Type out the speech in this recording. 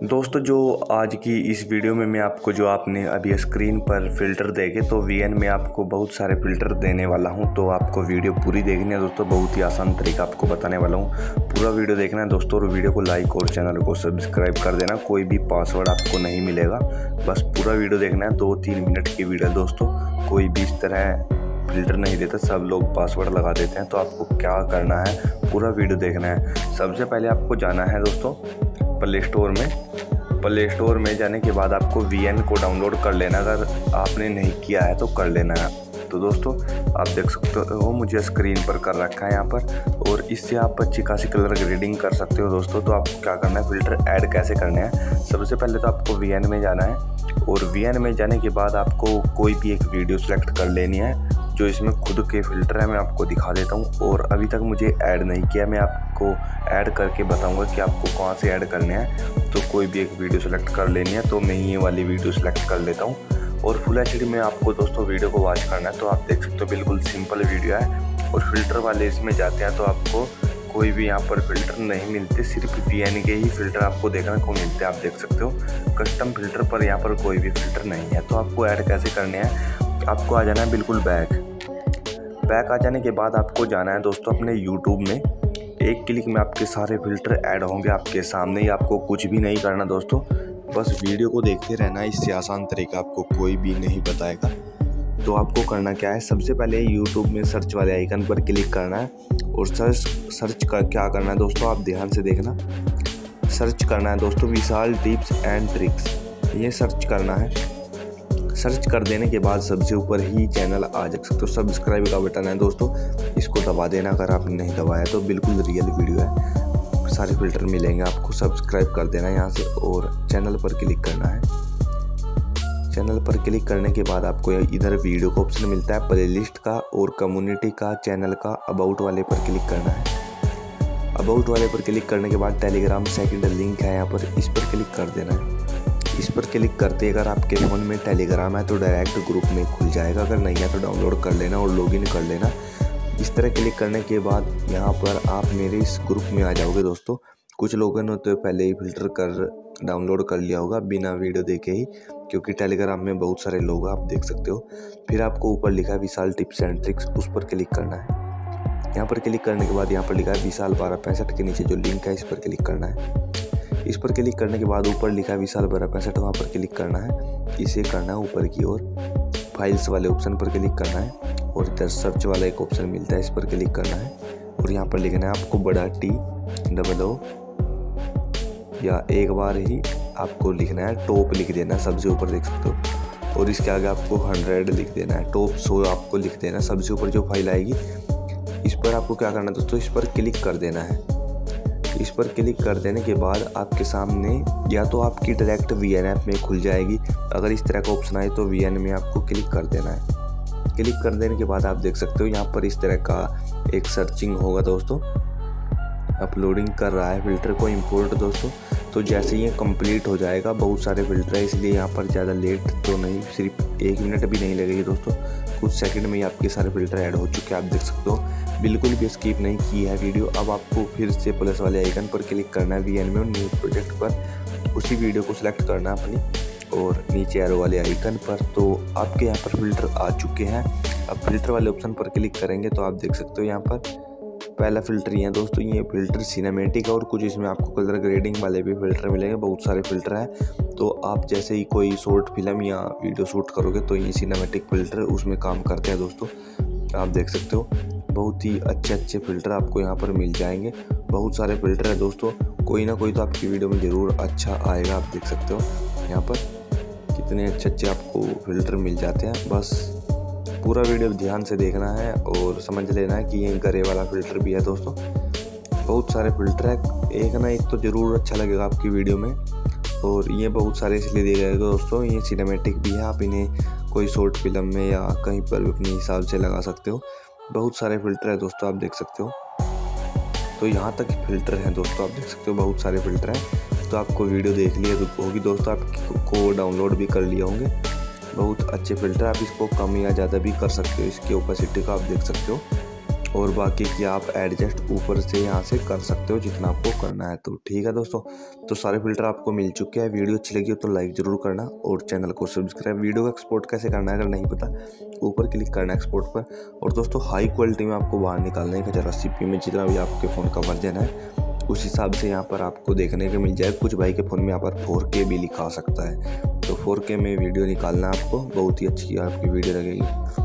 दोस्तों जो आज की इस वीडियो में मैं आपको जो आपने अभी स्क्रीन पर फ़िल्टर देखे तो वीएन में आपको बहुत सारे फ़िल्टर देने वाला हूं। तो आपको वीडियो पूरी देखनी है दोस्तों, बहुत ही आसान तरीका आपको बताने वाला हूं। पूरा वीडियो देखना है दोस्तों और वीडियो को लाइक और चैनल को सब्सक्राइब कर देना। कोई भी पासवर्ड आपको नहीं मिलेगा, बस पूरा वीडियो देखना है। 2-3 मिनट की वीडियो दोस्तों, कोई भी इस तरह फ़िल्टर नहीं देता, सब लोग पासवर्ड लगा देते हैं। तो आपको क्या करना है, पूरा वीडियो देखना है। सबसे पहले आपको जाना है दोस्तों प्ले स्टोर में जाने के बाद आपको वीएन को डाउनलोड कर लेना। अगर आपने नहीं किया है तो कर लेना है। तो दोस्तों आप देख सकते हो मुझे स्क्रीन पर कर रखा है यहाँ पर, और इससे आप अच्छी खासी कलर ग्रेडिंग कर सकते हो दोस्तों। तो आपको क्या करना है, फ़िल्टर ऐड कैसे करने हैं। सबसे पहले तो आपको वीएन में जाना है, और वीएन में जाने के बाद आपको कोई भी एक वीडियो सेलेक्ट कर लेनी है जो इसमें खुद के फ़िल्टर है। मैं आपको दिखा देता हूँ, और अभी तक मुझे ऐड नहीं किया, मैं आपको ऐड करके बताऊंगा कि आपको कहाँ से ऐड करने हैं। तो कोई भी एक वीडियो सेलेक्ट कर लेनी है, तो मैं ये वाली वीडियो सेलेक्ट कर लेता हूँ। और फुल एचडी में आपको दोस्तों वीडियो को वॉच करना है। तो आप देख सकते हो बिल्कुल सिंपल वीडियो है। और फिल्टर वाले इसमें जाते हैं तो आपको कोई भी यहाँ पर फ़िल्टर नहीं मिलते, सिर्फ वीएन के ही फ़िल्टर आपको देखने को मिलते हैं। आप देख सकते हो कस्टम फ़िल्टर पर यहाँ पर कोई भी फ़िल्टर नहीं है। तो आपको ऐड कैसे करने हैं, आपको आ जाना है बिल्कुल बैक आ जाने के बाद आपको जाना है दोस्तों अपने यूट्यूब में। एक क्लिक में आपके सारे फ़िल्टर ऐड होंगे आपके सामने ही। आपको कुछ भी नहीं करना दोस्तों, बस वीडियो को देखते रहना है। इससे आसान तरीका आपको कोई भी नहीं बताएगा। तो आपको करना क्या है, सबसे पहले यूट्यूब में सर्च वाले आइकन पर क्लिक करना है, और सर्च का क्या करना है दोस्तों, आप ध्यान से देखना। सर्च करना है दोस्तों विशाल टिप्स एंड ट्रिक्स, ये सर्च करना है। सर्च कर देने के बाद सबसे ऊपर ही चैनल आ जा सकते हो। सब्सक्राइब का बटन है दोस्तों, इसको दबा देना अगर आपने नहीं दबाया तो। बिल्कुल रियल वीडियो है, सारे फ़िल्टर मिलेंगे आपको। सब्सक्राइब कर देना यहाँ से, और चैनल पर क्लिक करना है। चैनल पर क्लिक करने के बाद आपको इधर वीडियो का ऑप्शन मिलता है, प्लेलिस्ट का और कम्युनिटी का, चैनल का। अबाउट वाले पर क्लिक करना है। अबाउट वाले पर क्लिक करने के बाद टेलीग्राम सेकंड लिंक है यहाँ पर, इस पर क्लिक कर देना है। इस पर क्लिक करते अगर आपके फ़ोन में टेलीग्राम है तो डायरेक्ट ग्रुप में खुल जाएगा, अगर नहीं है तो डाउनलोड कर लेना और लॉगिन कर लेना। इस तरह क्लिक करने के बाद यहाँ पर आप मेरे इस ग्रुप में आ जाओगे दोस्तों। कुछ लोगों ने तो पहले ही फ़िल्टर डाउनलोड कर लिया होगा बिना वीडियो देखे ही, क्योंककि टेलीग्राम में बहुत सारे लोग आप देख सकते हो। फिर आपको ऊपर लिखा है विशाल टिप्स एंड ट्रिक्स, उस पर क्लिक करना है। यहाँ पर क्लिक करने के बाद यहाँ पर लिखा है विशाल 1265 के नीचे जो लिंक है इस पर क्लिक करना है। इस पर क्लिक करने के बाद ऊपर लिखा है विशाल 1265, वहाँ पर क्लिक करना है। इसे करना है ऊपर की ओर, फाइल्स वाले ऑप्शन पर क्लिक करना है, और इधर सर्च वाला एक ऑप्शन मिलता है, इस पर क्लिक करना है। और यहाँ पर लिखना है आपको बड़ा TOO, या एक बार ही आपको लिखना है टॉप लिख देना, सबसे ऊपर देख सकते हो। और इसके आगे आपको 100 लिख देना है, टॉप 100 आपको लिख देना। सबसे ऊपर जो फाइल आएगी इस पर आपको क्या करना है दोस्तों, इस पर क्लिक कर देना है। इस पर क्लिक कर देने के बाद आपके सामने या तो आपकी डायरेक्ट वीएन ऐप में खुल जाएगी, अगर इस तरह का ऑप्शन आए तो वीएन में आपको क्लिक कर देना है। क्लिक कर देने के बाद आप देख सकते हो यहाँ पर इस तरह का एक सर्चिंग होगा दोस्तों, अपलोडिंग कर रहा है फ़िल्टर को इंपोर्ट दोस्तों। तो जैसे ये कंप्लीट हो जाएगा, बहुत सारे फ़िल्टर है इसलिए यहाँ पर ज़्यादा लेट तो नहीं, सिर्फ 1 मिनट भी नहीं लगेगी दोस्तों। कुछ सेकंड में ही आपके सारे फ़िल्टर ऐड हो चुके हैं, आप देख सकते हो। बिल्कुल भी स्किप नहीं की है वीडियो। अब आपको फिर से प्लस वाले आइकन पर क्लिक करना है वीएन में, और न्यू प्रोजेक्ट पर उसी वीडियो को सिलेक्ट करना है अपनी, और नीचे एरो वाले आइकन पर। तो आपके यहाँ पर फ़िल्टर आ चुके हैं। अब फ़िल्टर वाले ऑप्शन पर क्लिक करेंगे तो आप देख सकते हो यहाँ पर पहला फ़िल्टर ये है दोस्तों, ये फ़िल्टर सिनेमैटिक है, और कुछ इसमें आपको कलर ग्रेडिंग वाले भी फ़िल्टर मिलेंगे। बहुत सारे फ़िल्टर हैं। तो आप जैसे ही कोई शॉर्ट फिल्म या वीडियो शूट करोगे तो ये सिनेमैटिक फ़िल्टर उसमें काम करते हैं दोस्तों। आप देख सकते हो बहुत ही अच्छे फ़िल्टर आपको यहाँ पर मिल जाएंगे। बहुत सारे फ़िल्टर है दोस्तों, कोई ना कोई तो आपकी वीडियो में ज़रूर अच्छा आएगा। आप देख सकते हो यहाँ पर कितने अच्छे आपको फ़िल्टर मिल जाते हैं। बस पूरा वीडियो ध्यान से देखना है और समझ लेना है कि ये गरे वाला फ़िल्टर भी है दोस्तों। बहुत सारे फ़िल्टर है, एक ना एक तो ज़रूर अच्छा लगेगा आपकी वीडियो में। और ये बहुत सारे इसलिए दिए गए दोस्तों, ये सिनेमैटिक भी है, आप इन्हें कोई शॉर्ट फिल्म में या कहीं पर भी अपने हिसाब से लगा सकते हो। बहुत सारे फ़िल्टर है दोस्तों, आप देख सकते हो। तो यहाँ तक फ़िल्टर हैं दोस्तों, आप देख सकते हो बहुत सारे फ़िल्टर हैं। तो आपको वीडियो देख लिया होगी दोस्तों, आपको डाउनलोड भी कर लिया होंगे। बहुत अच्छे फ़िल्टर, आप इसको कम या ज़्यादा भी कर सकते हो, इसकी ओपेसिटी का आप देख सकते हो। और बाकी की आप एडजस्ट ऊपर से यहाँ से कर सकते हो जितना आपको करना है। तो ठीक है दोस्तों, तो सारे फिल्टर आपको मिल चुके हैं। वीडियो अच्छी लगी हो तो लाइक ज़रूर करना और चैनल को सब्सक्राइब। वीडियो को एक्सपोर्ट कैसे करना है अगर नहीं पता, ऊपर क्लिक करना है एक्सपोर्ट पर। और दोस्तों हाई क्वालिटी में आपको बाहर निकालने का 1080p में जितना भी आपके फ़ोन का वर्जन है उस हिसाब से यहाँ पर आपको देखने को मिल जाए। कुछ भाई के फ़ोन में यहाँ पर 4K भी लिखा सकता है, तो 4K में वीडियो निकालना आपको बहुत ही अच्छी आपकी वीडियो लगेगी।